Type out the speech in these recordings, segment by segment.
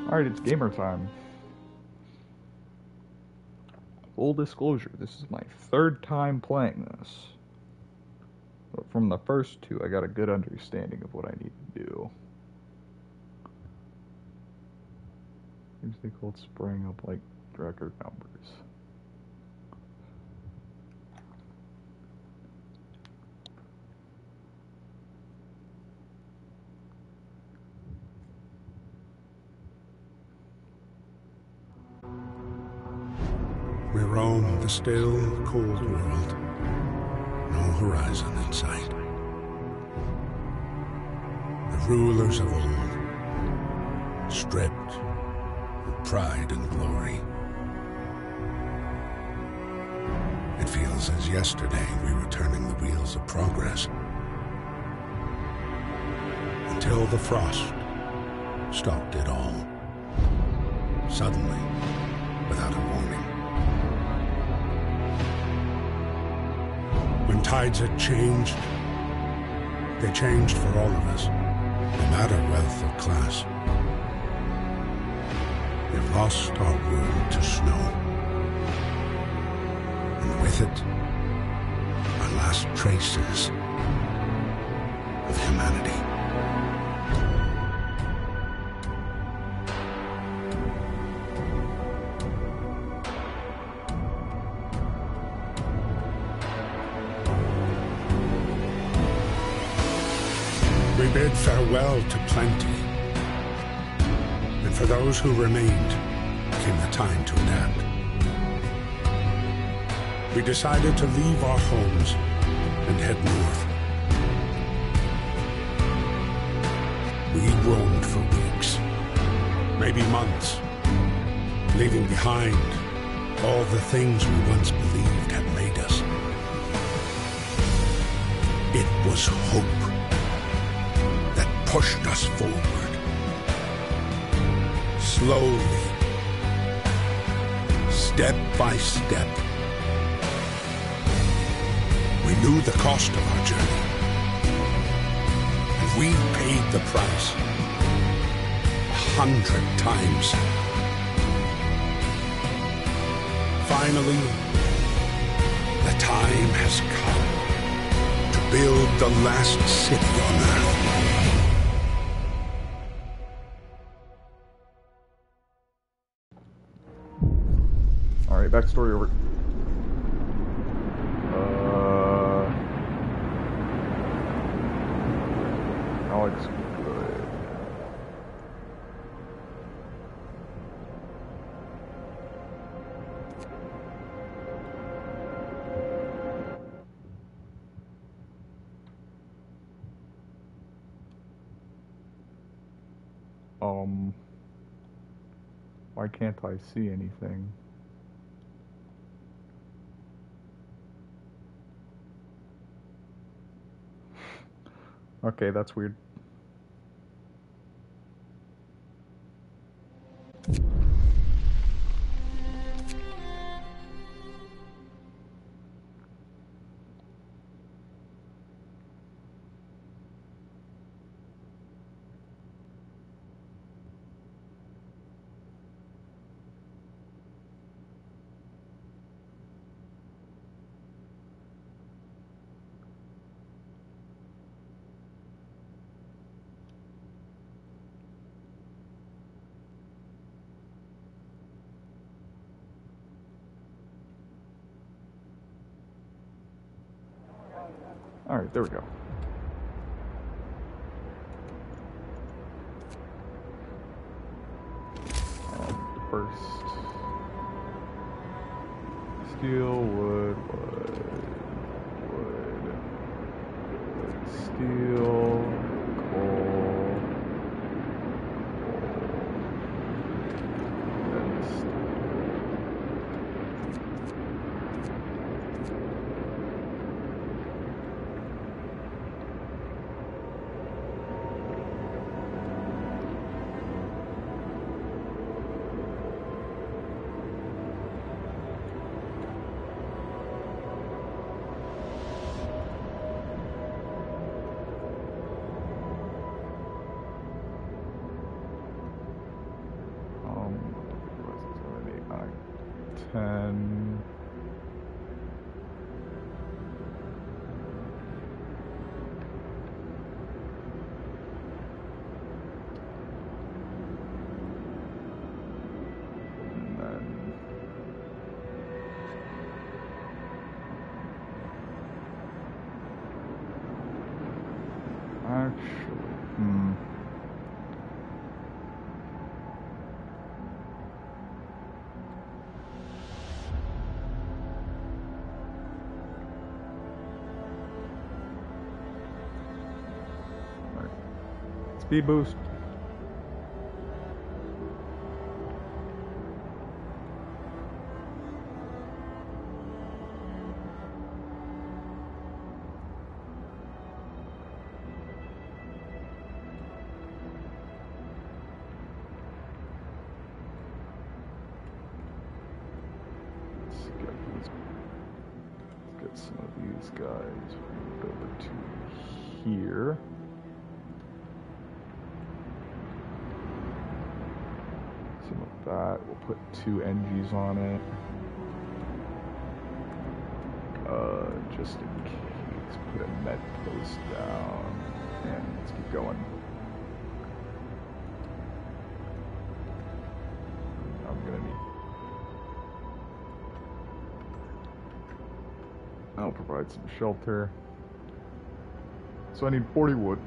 Alright, it's gamer time. Full disclosure, this is my third time playing this. But from the first two, I got a good understanding of what I need to do. Seems they called spraying up like record numbers. We roam the still, cold world. No horizon in sight. The rulers of old, stripped of pride and glory. It feels as yesterday we were turning the wheels of progress. Until the frost stopped it all. Suddenly, without a warning. When tides had changed, they changed for all of us, no matter wealth or class. We've lost our world to snow, and with it, our last traces of humanity. We bid farewell to plenty, and for those who remained came the time to adapt. We decided to leave our homes and head north. We roamed for weeks, maybe months, leaving behind all the things we once believed had made us. It was hope pushed us forward. Slowly, step by step. We knew the cost of our journey, and we paid the price 100 times. Finally, the time has come to build the last city on Earth. Alright, backstory over. Alex, good. Why can't I see anything? Okay, that's weird. Alright, there we go. First, steel, wood, steel, coal, and steel. 10. And then actually, Alright. Speed boost. Let's get some of these guys moved over to here. Some of that. We'll put 2 NGs on it. Just in case. Put a med post down. And let's keep going. I'm gonna need... I'll provide some shelter. So I need 40 wood.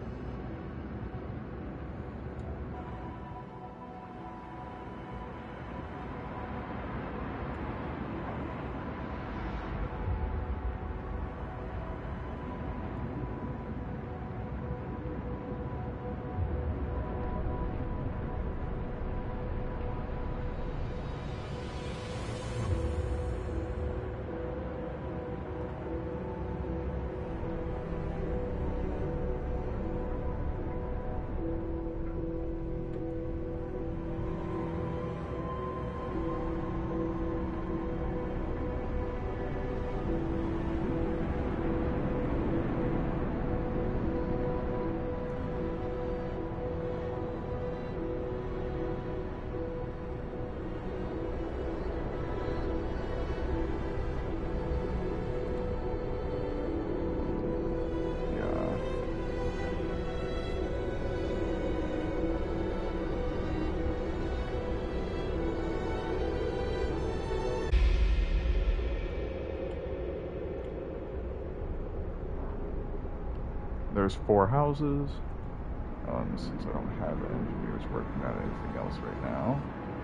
There's 4 houses. Since I don't have engineers working on anything else right now.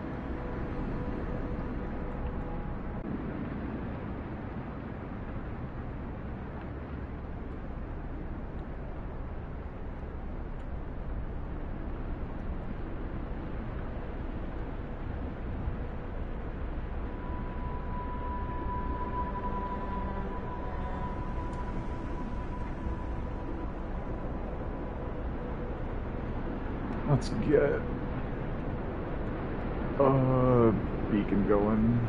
Let's get beacon going.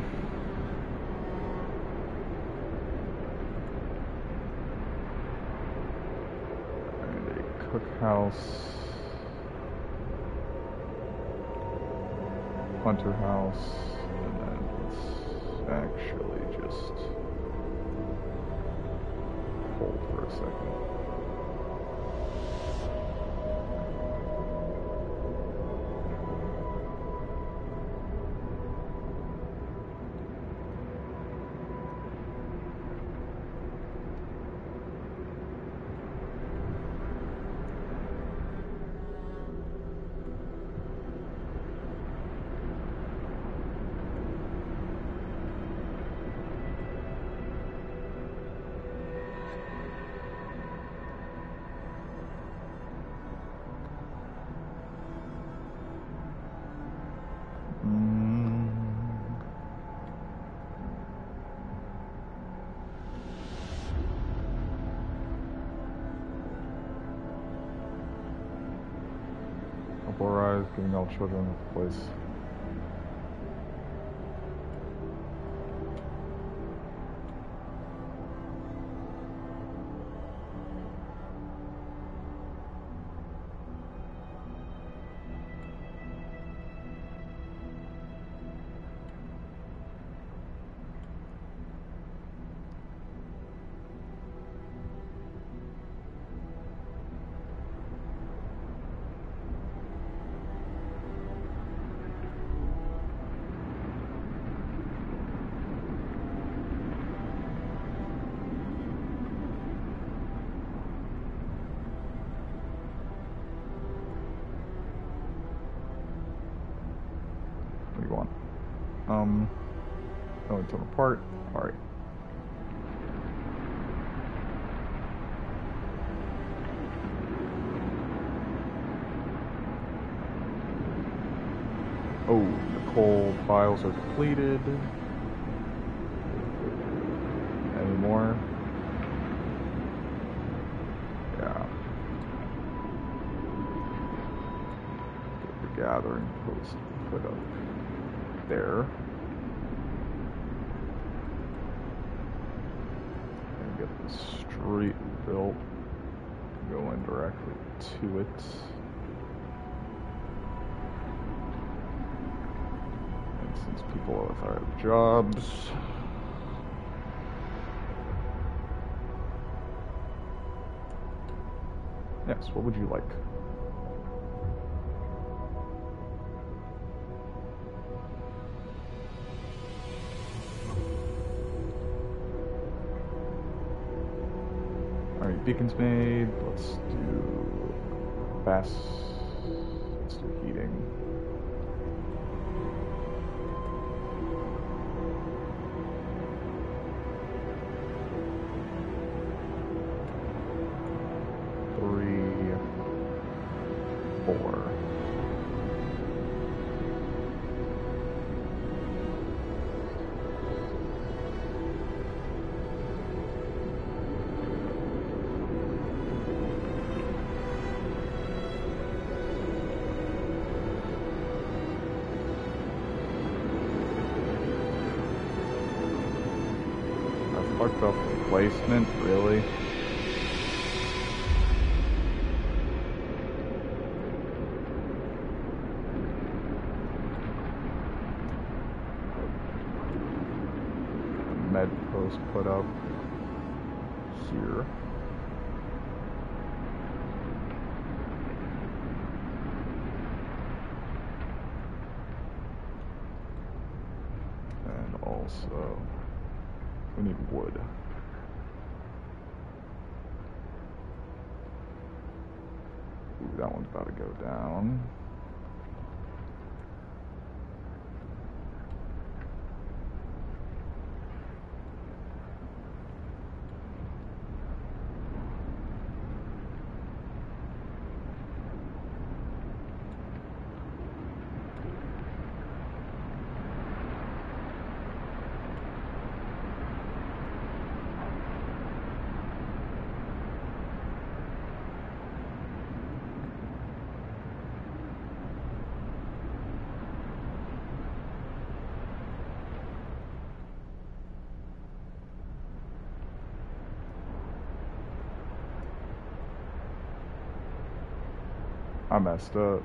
And a cookhouse, hunter house, and then let's actually just hold for a second. Rise, giving all children a place. going? Oh, it's on a part. Alright. Oh, the coal piles are depleted. Any more? Yeah. Get the gathering post put up there. And get the street built. Going directly to it. And since people have jobs, yes, what would you like? Alright, beacons made. Let's do fast. Let's do heating. Three, four. Fucked up placement, really? Med post put up here. And also we need wood. Ooh, that one's about to go down. I messed up.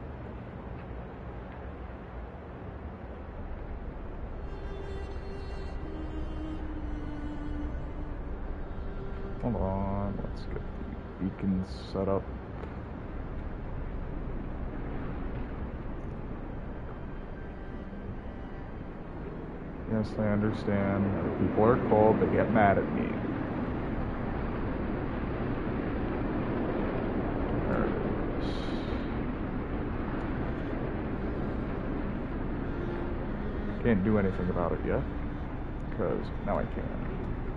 Hold on, let's get the beacons set up. Yes, I understand. If people are cold, they get mad at me. There it is. Can't do anything about it yet, because now I can.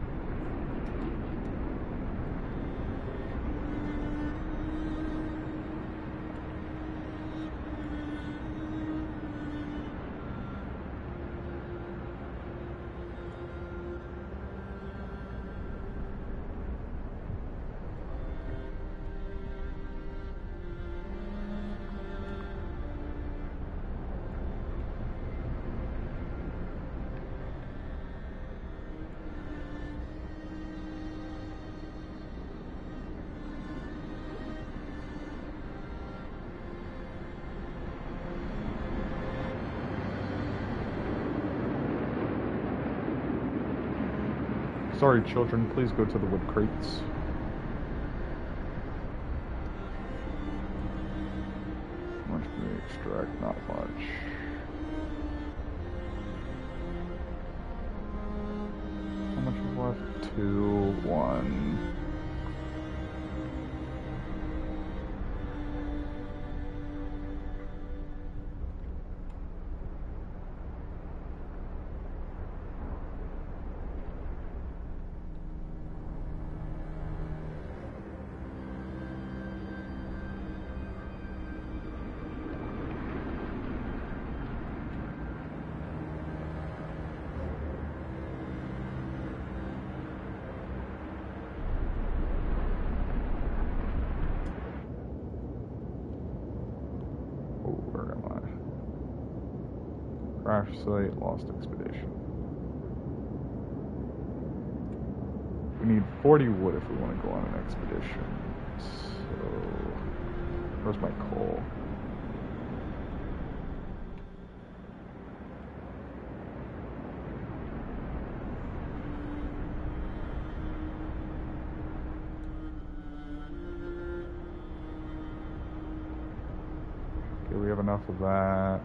Sorry, children, please go to the wood crates. How much can we extract? Not much. How much is left? 2, 1. where am I? Crash site, lost expedition. We need 40 wood if we want to go on an expedition. So, where's my coal? Okay, we have enough of that.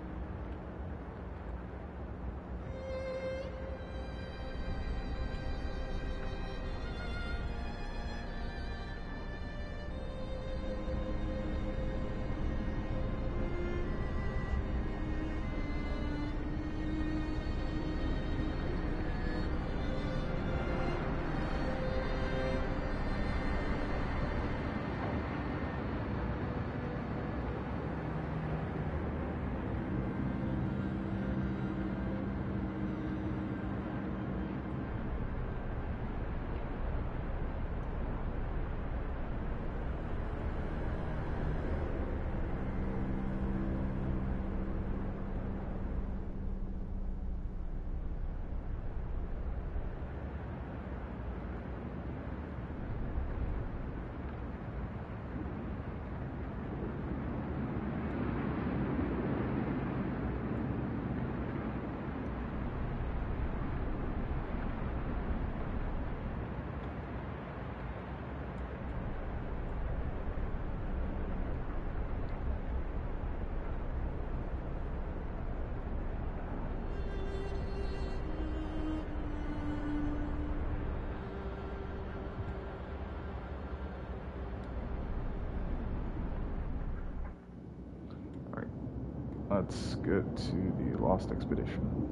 Let's get to the Lost Expedition.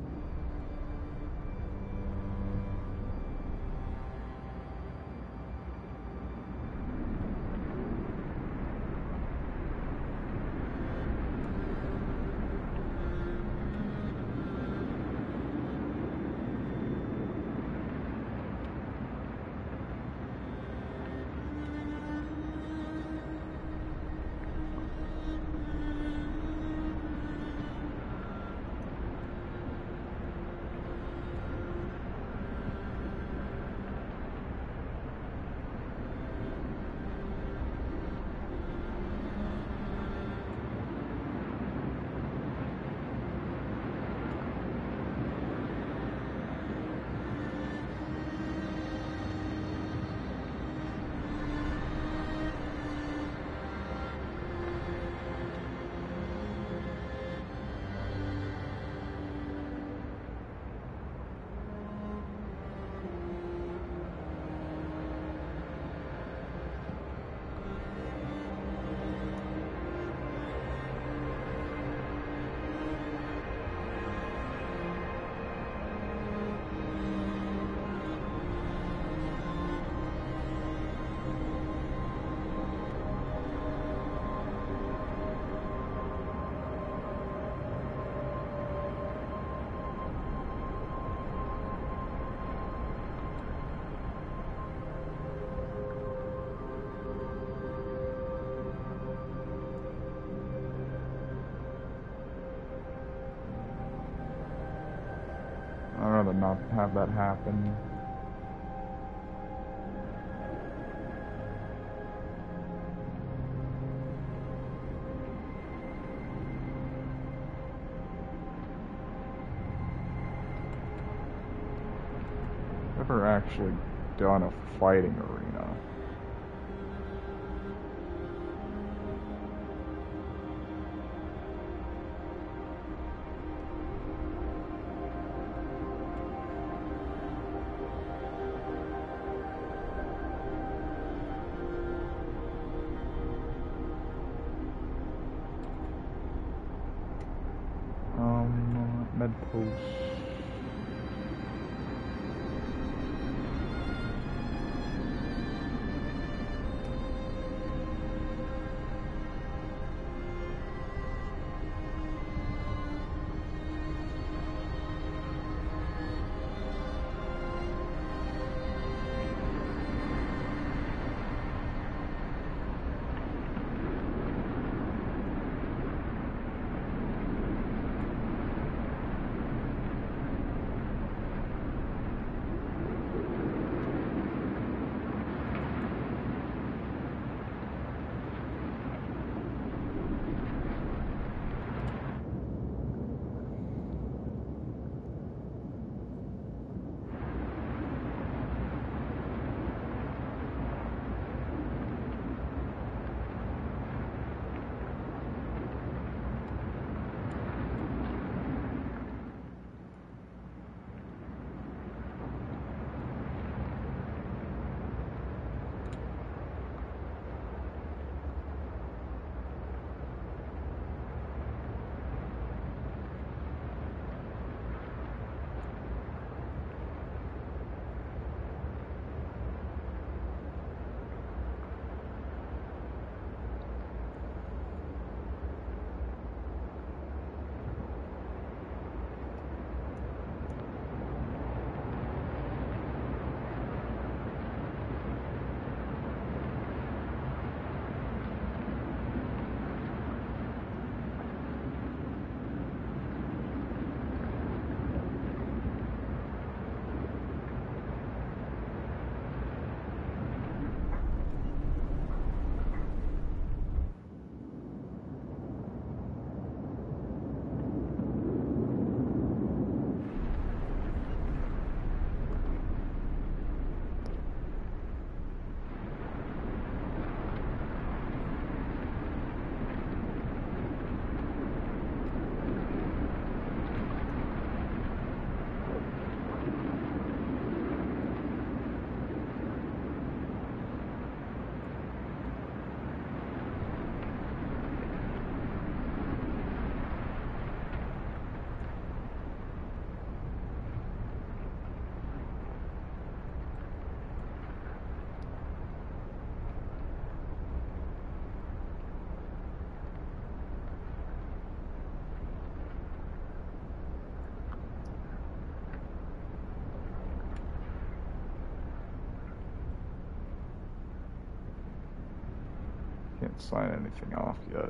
I'd rather not have that happen. Never actually done a fighting arena. Med post. can't sign anything off yet.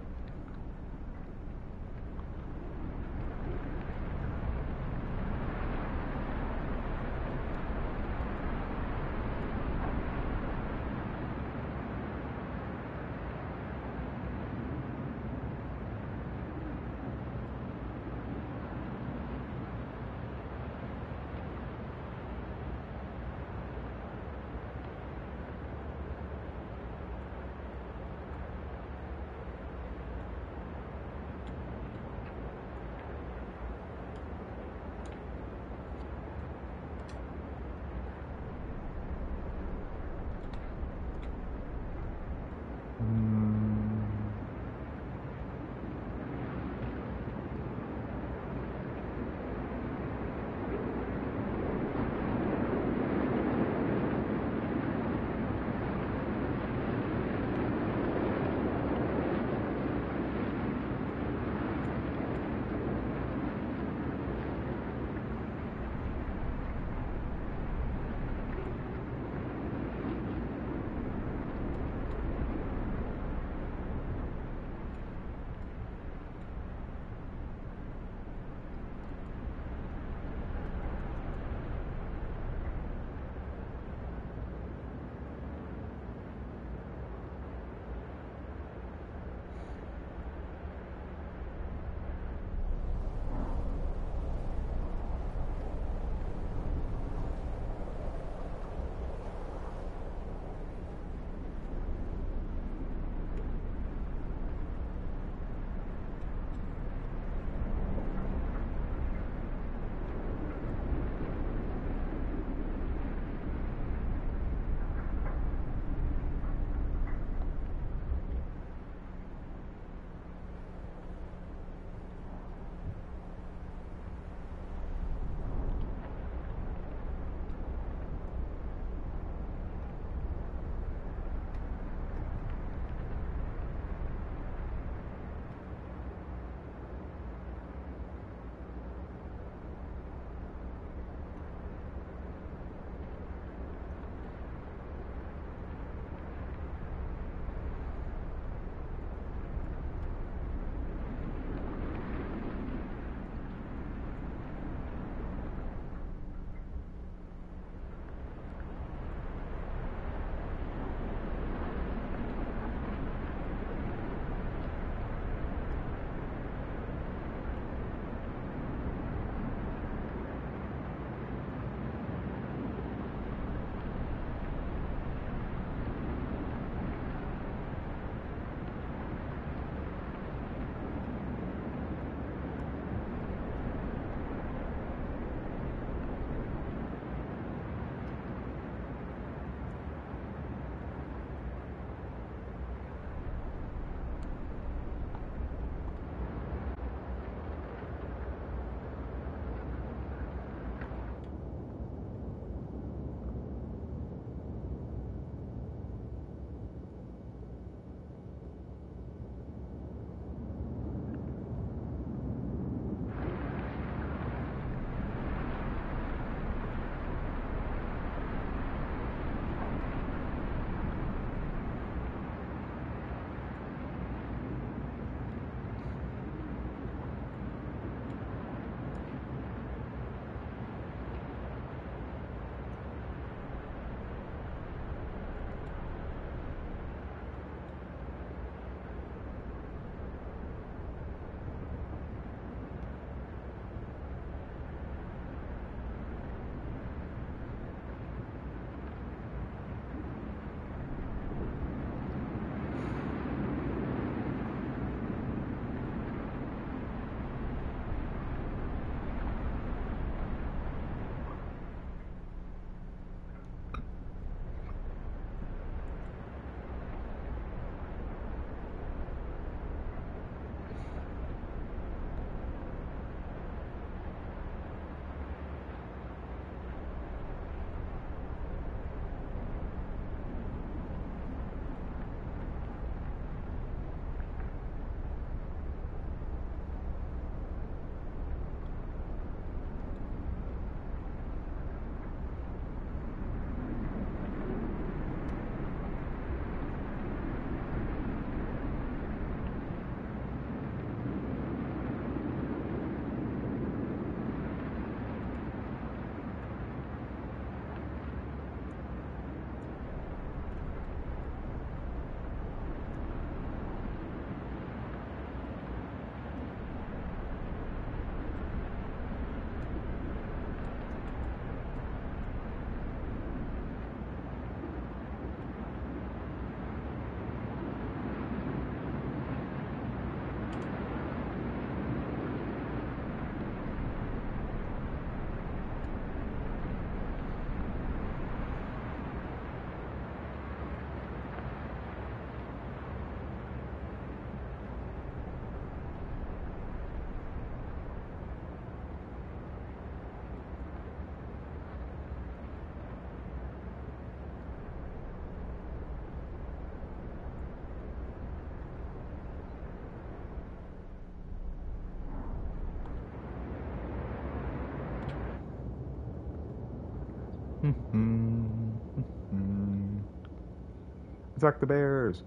Attack the bears!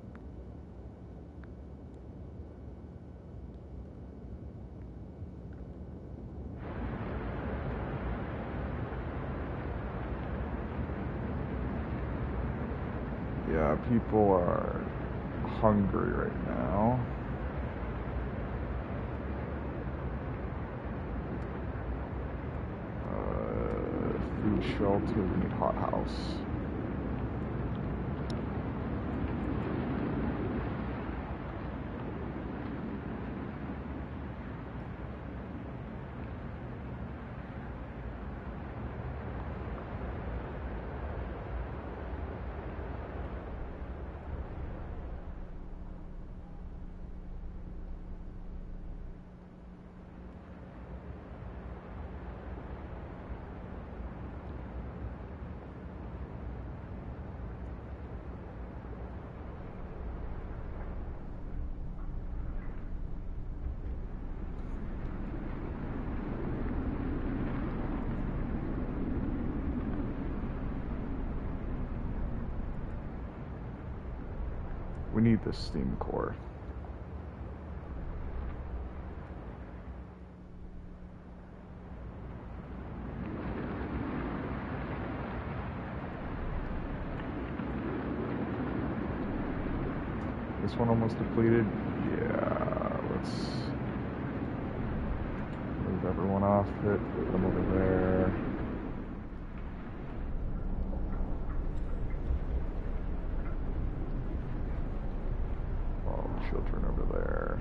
Yeah, people are hungry right now. Food shelter, we need hothouse. We need the steam core. This one almost depleted. Yeah, let's move everyone off it, put them over there. Children over there.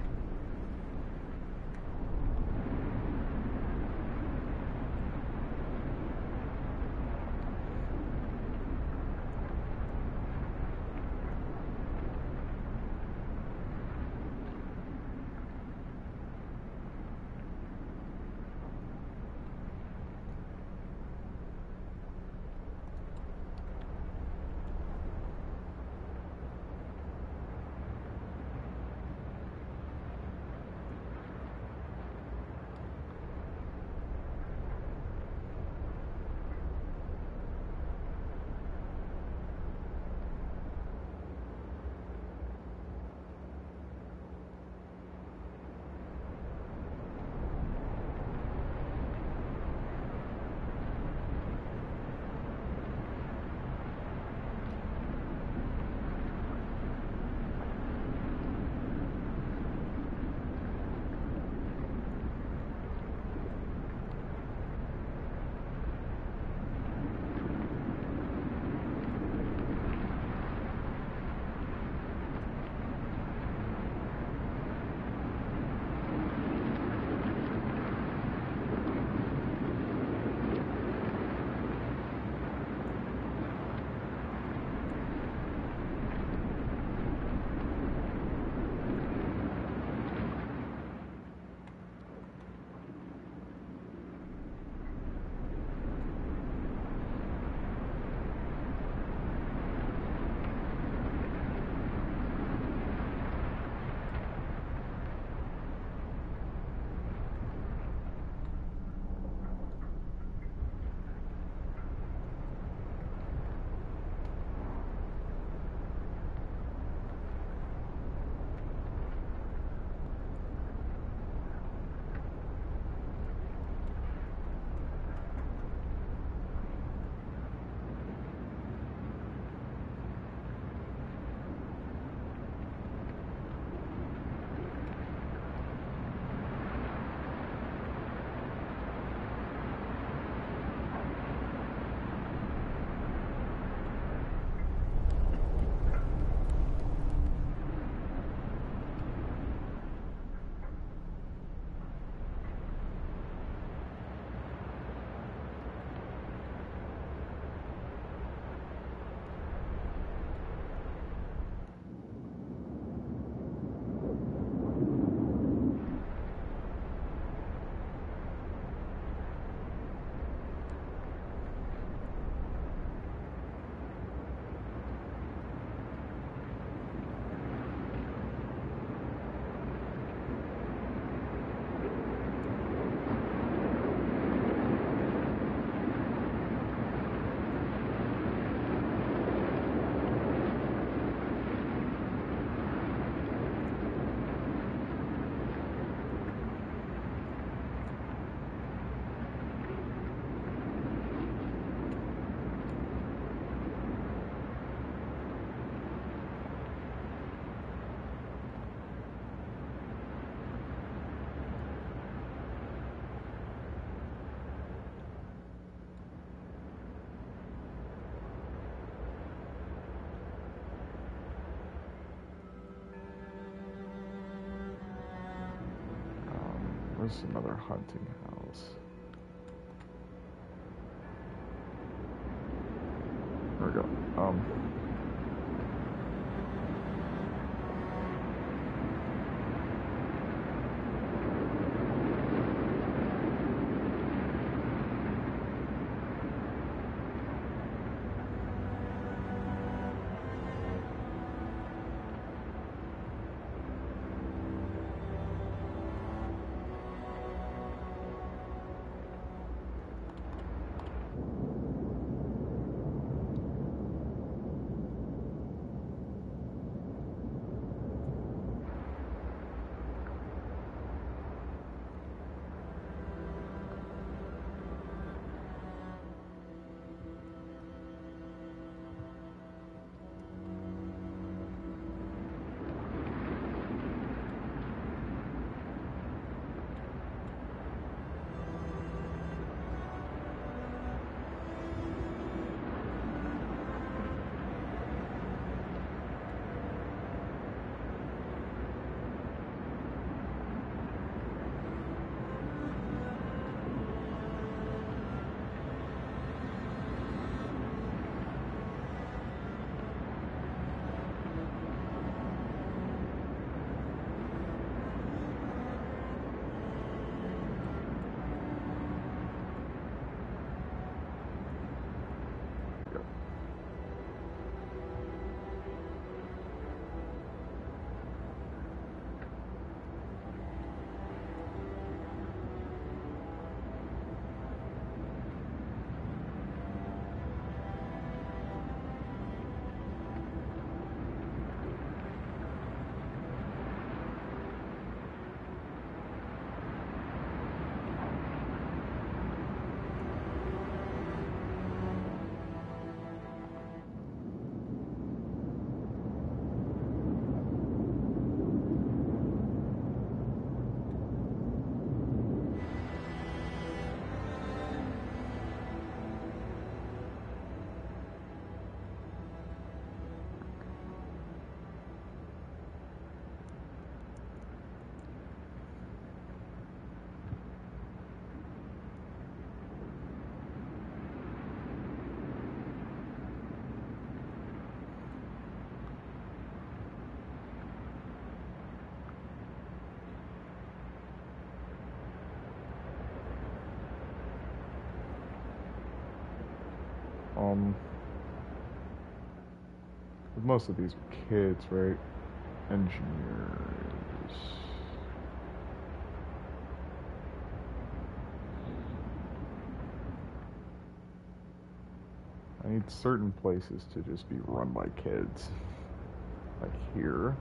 Where's another hunting house? There we go. Most of these kids, right? Engineers. I need certain places to just be run by kids. Like here.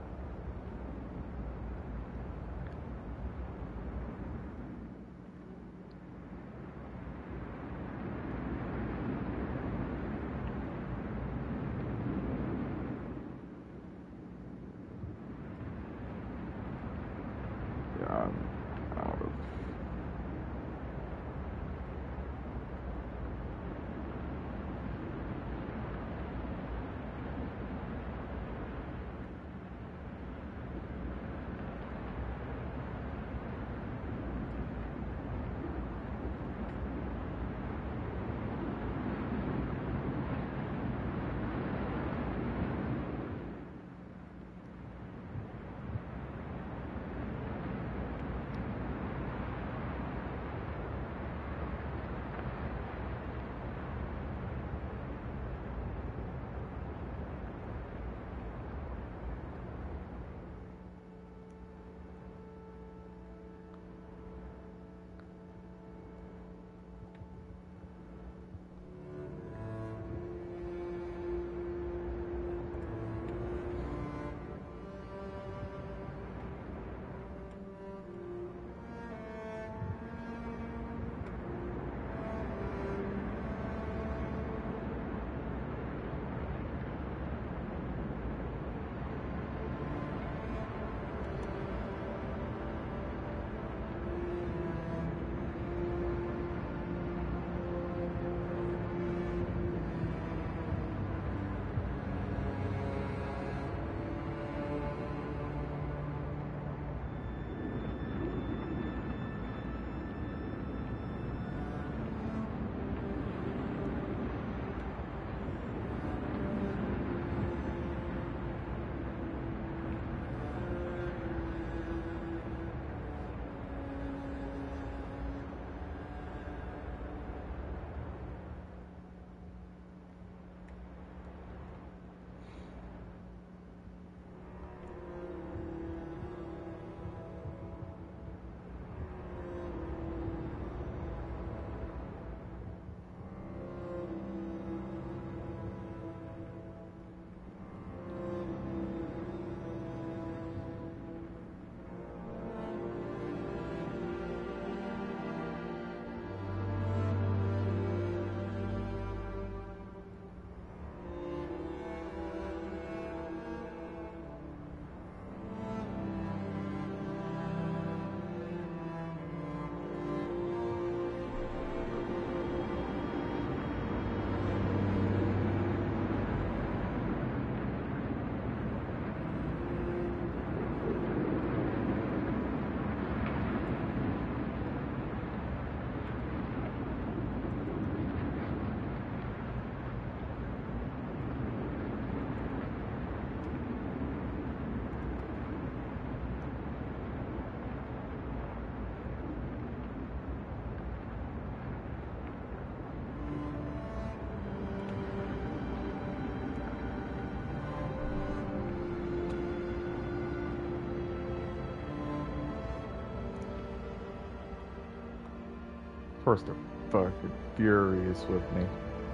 First, they're fucking furious with me.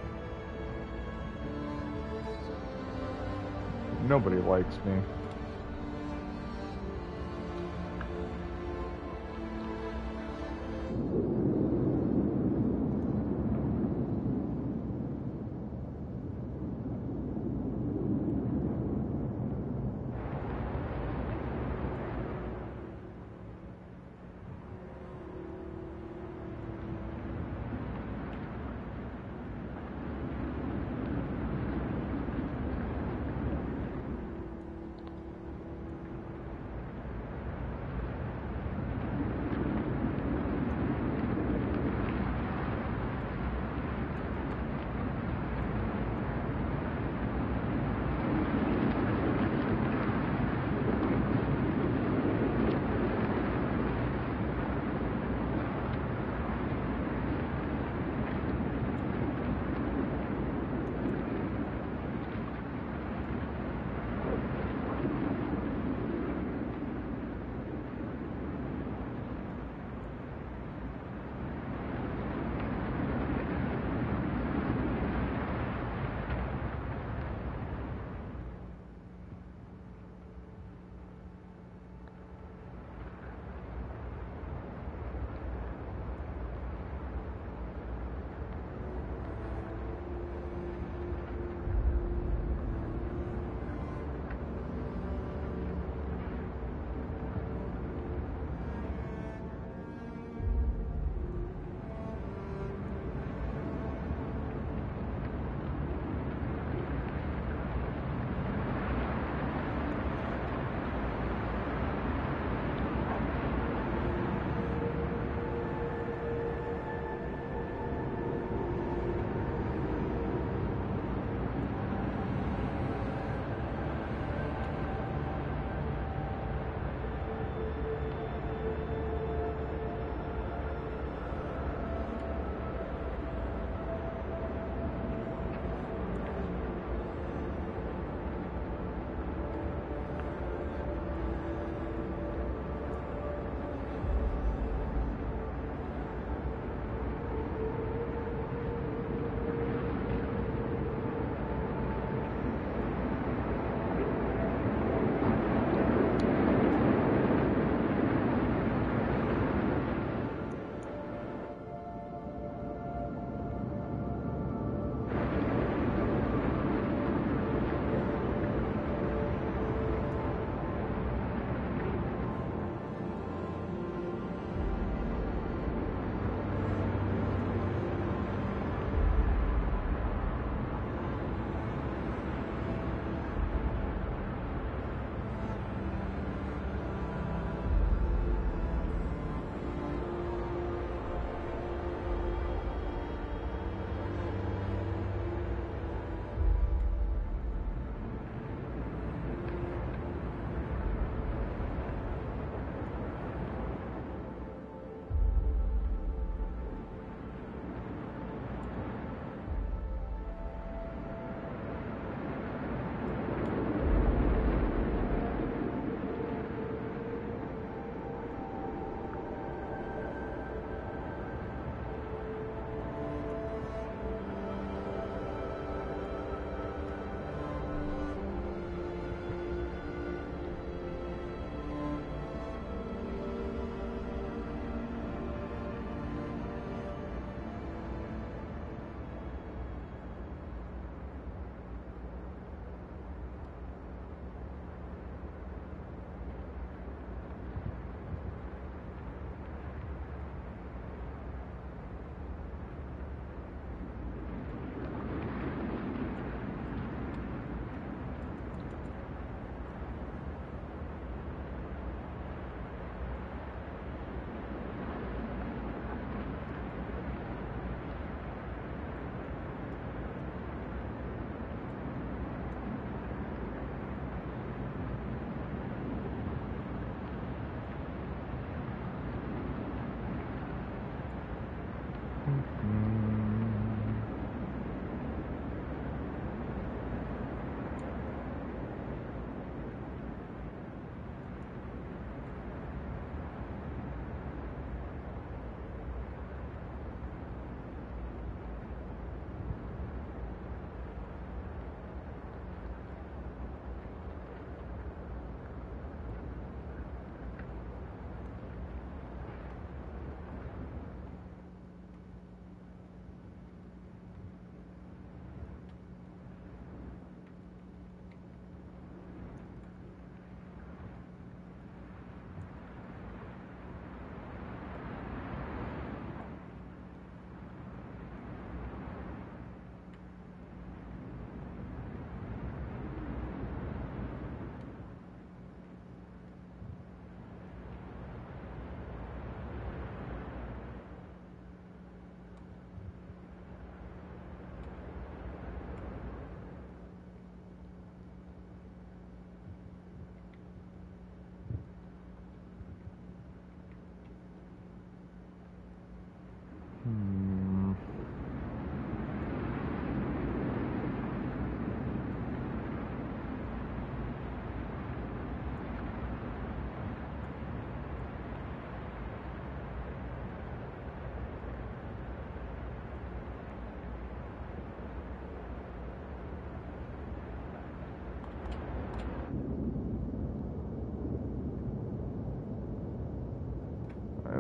Nobody likes me.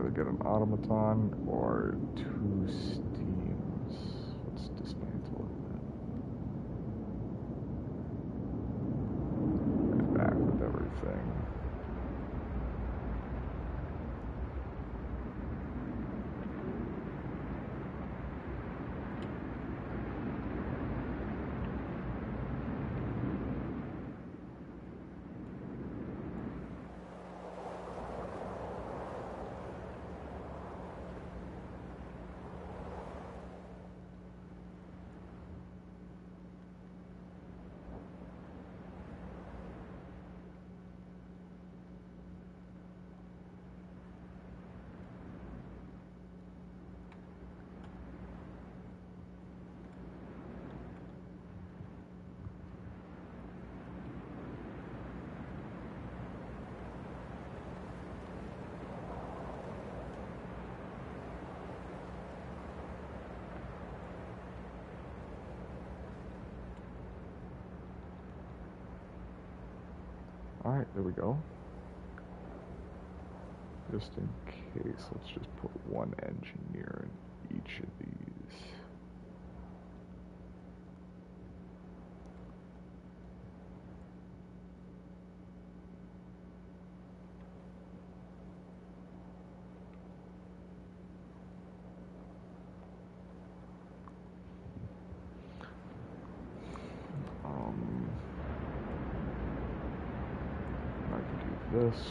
either get an automaton or 2 steams. Let's dismantle it then. Right back with everything. Alright, there we go. Just in case, let's just put 1 engineer in each of these. I can do this.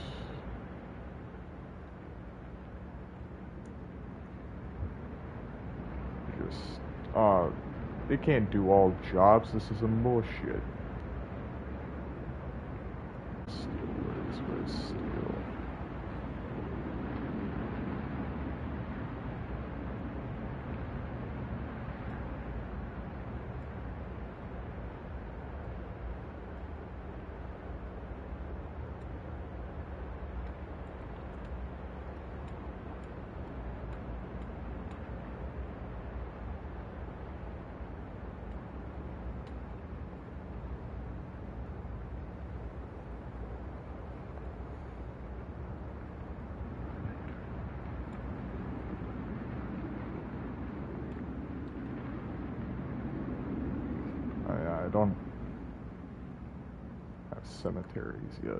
They can't do all jobs. This is some bullshit. Where's steel? I don't have cemeteries yet.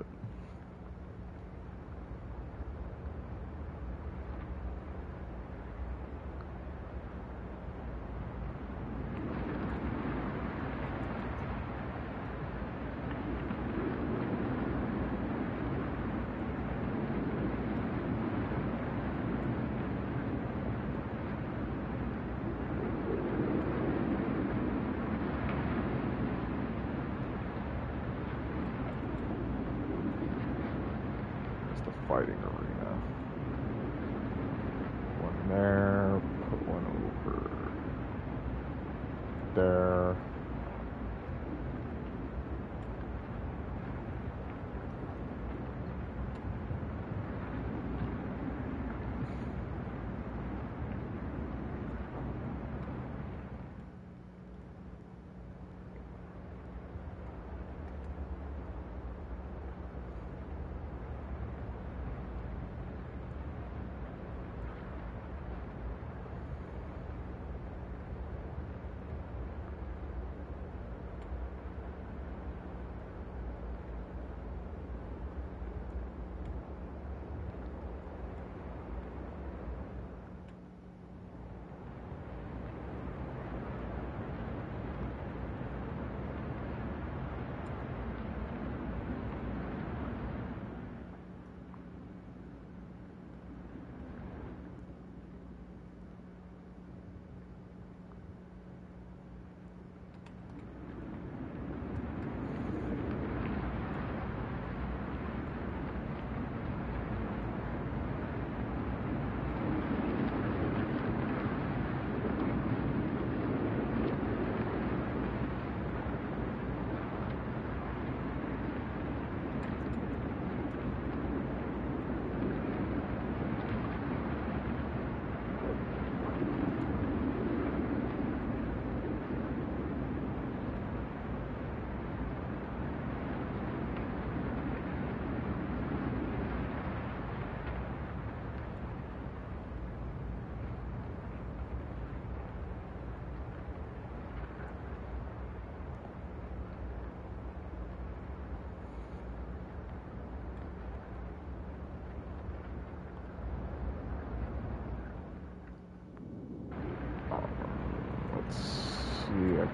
Fighting arena. One there, put one over there.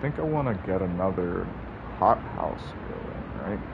think I want to get another hothouse going, right?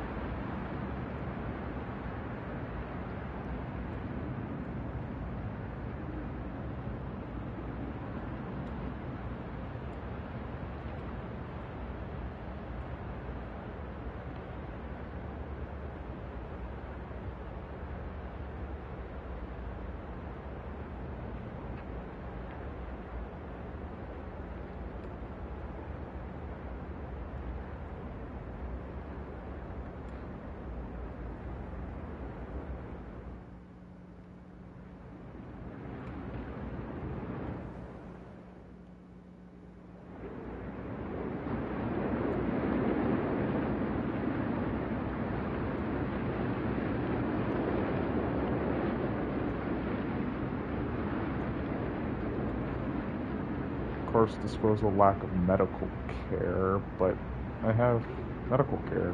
Of course, disposal lack of medical care, but I have medical care.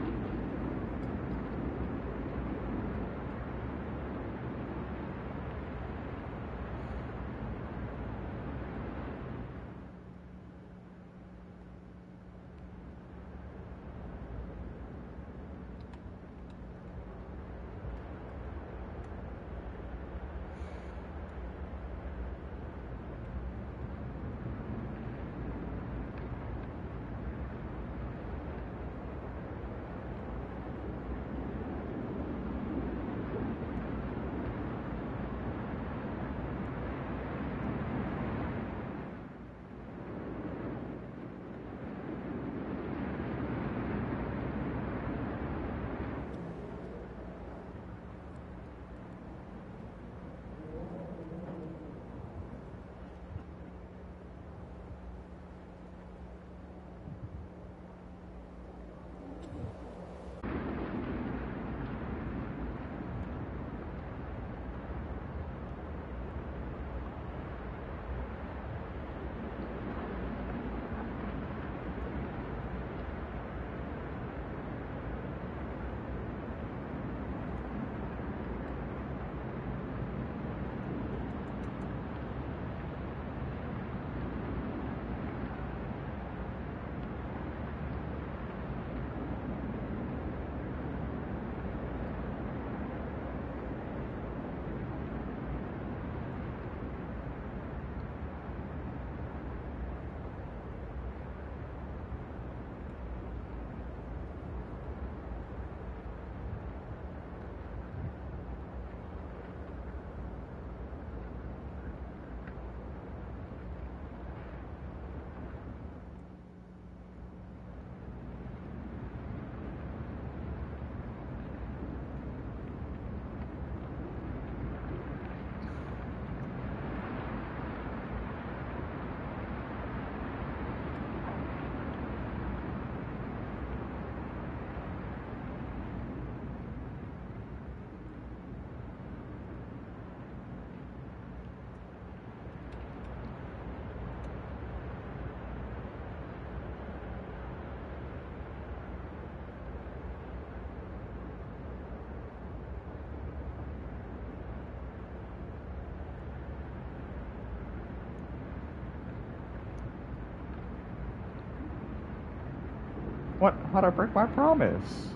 What? How'd I break my promise?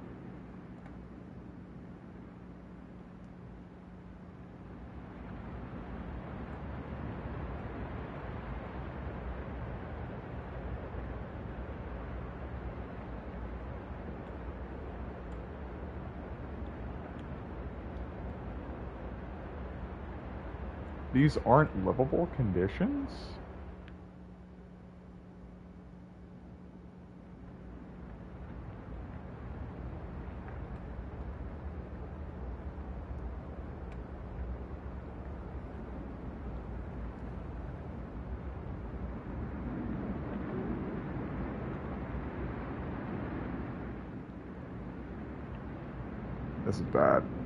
These aren't livable conditions? This is bad.